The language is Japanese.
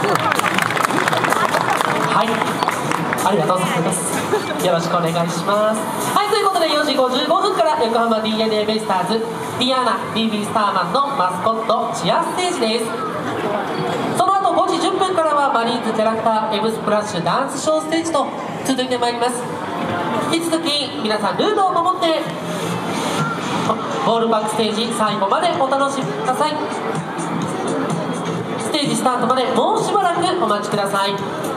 はい、ありがとうございます。よろしくお願いします。はい、ということで4時55分から横浜 DNA ベイスターズディアーナ DB スターマンのマスコットチアステージです。その後5時10分からはマリーンズキャラクターエブスプラッシュダンスショーステージと続いてまいります。引き続き皆さんルールを守ってボールバックステージ最後までお楽しみください。ステージスタートまでもうしばらくお待ちください。